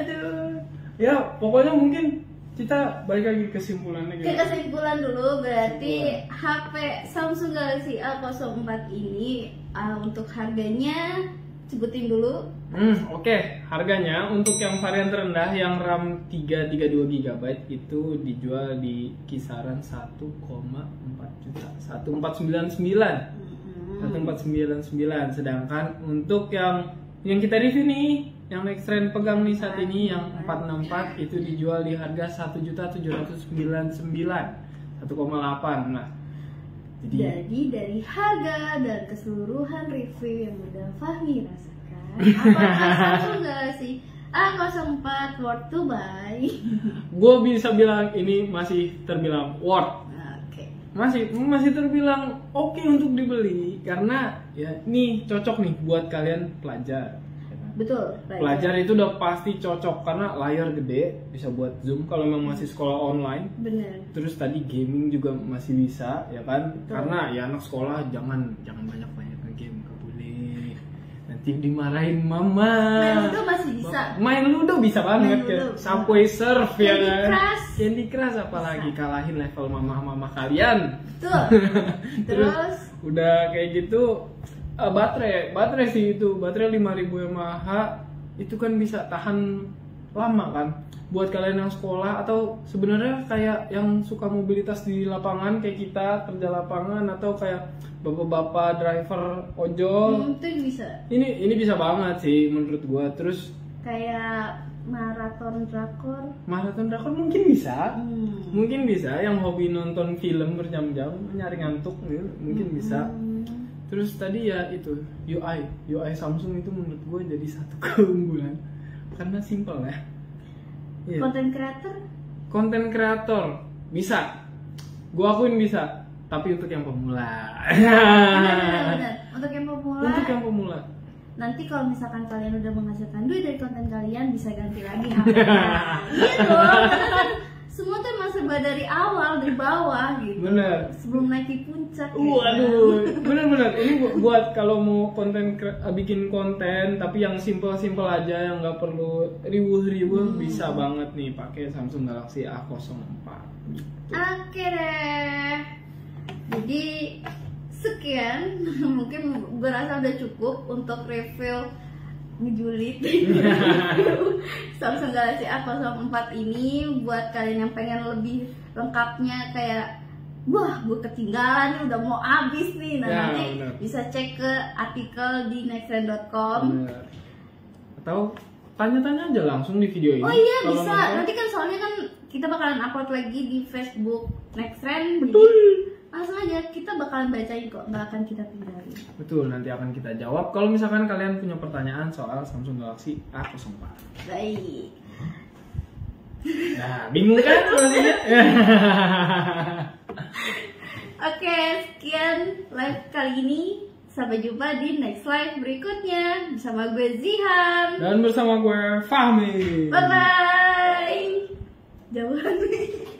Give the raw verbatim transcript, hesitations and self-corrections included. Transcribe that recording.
Aduh. Ya, pokoknya mungkin kita balik lagi kesimpulannya gitu. Ke kesimpulan dulu, berarti H P Samsung Galaxy A nol empat ini uh, untuk harganya sebutin dulu. Hmm, oke. Okay. Harganya untuk yang varian terendah yang RAM tiga ratus tiga puluh dua giga byte itu dijual di kisaran satu koma empat juta. satu empat sembilan sembilan. Hmm. satu empat sembilan sembilan. Sedangkan untuk yang yang kita review nih, yang Nextrend pegang nih saat ini yang empat enam empat itu dijual di harga satu juta tujuh ratus sembilan puluh sembilan. satu koma delapan. Nah, jadi, jadi dari harga dan keseluruhan review yang udah Fahmi rasakan, apakah Samsung Galaxy A nol empat worth to buy? Gue bisa bilang ini masih terbilang worth. Oke. Masih masih terbilang oke okay untuk dibeli karena ya nih cocok nih buat kalian pelajar. Betul. Pelajar itu udah pasti cocok karena layar gede, bisa buat zoom kalau memang masih sekolah online. Bener. Terus tadi gaming juga masih bisa, ya kan? Betul. Karena ya anak sekolah jangan jangan banyak banyak game, nggak boleh. Nanti dimarahin mama. Main Ludo masih bisa. Main Ludo bisa banget Main ya. Ludo. Subway Surf ya Candy kan. Crush. Candy Crush apalagi Bisa. kalahin level mama-mama kalian. Betul. Terus, Terus udah kayak gitu. Uh, baterai, baterai sih itu, baterai lima ribu mAh itu kan bisa tahan lama kan. Buat kalian yang sekolah atau sebenarnya kayak yang suka mobilitas di lapangan kayak kita kerja lapangan atau kayak bapak-bapak driver ojol. hmm, itu bisa. Ini ini bisa banget sih menurut gua. Terus Kayak maraton drakor. maraton drakor mungkin bisa. Hmm. Mungkin bisa yang hobi nonton film berjam-jam nyari ngantuk gitu, mungkin bisa. Hmm. Terus tadi ya itu U I, U I Samsung itu menurut gue jadi satu keunggulan karena simple ya. Iya. Konten kreator? Konten kreator bisa, gue akuin bisa, tapi untuk yang pemula. Benar, benar. Untuk yang pemula. Untuk yang pemula. Nanti kalau misalkan kalian udah menghasilkan duit dari konten kalian bisa ganti lagi H P-nya. Gitu. Karena kan semua tuh emang serba dari awal, dari bawah gitu. Bener. Sebelum naik di puncak. Waduh, bener-bener ini bu- buat kalau mau konten kre- bikin konten tapi yang simple-simple aja yang nggak perlu ribuh-ribuh Hmm. bisa banget nih pakai Samsung Galaxy A nol empat. Gitu. Oke deh. Jadi sekian mungkin berasa udah cukup untuk review ngejulit Samsung Galaxy A nol empat ini. Buat kalian yang pengen lebih lengkapnya kayak wah gue ketinggalan nih udah mau habis nih, nah Ya, nanti bener. bisa cek ke artikel di nextrend dot com. Bener. Atau tanya-tanya aja langsung di video ini. Oh iya Kalau bisa, nonton. nanti kan soalnya kan kita bakalan upload lagi di Facebook Nextrend. Betul. Jadi langsung aja kita bakalan bacain kok, nggak akan kita tinggalin. Betul, nanti akan kita jawab kalau misalkan kalian punya pertanyaan soal Samsung Galaxy A nol empat. Baik. Nah, bingung kan maksudnya? Oke, sekian live kali ini. Sampai jumpa di next live berikutnya bersama gue Zihan. Dan bersama gue Fahmi. Bye bye. Jauhan nih.